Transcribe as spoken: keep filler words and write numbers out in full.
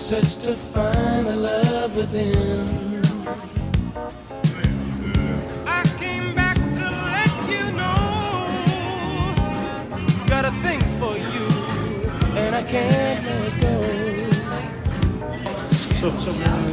search to find the love within. I came back to let you know, got a thing for you, and I can't let go. So, so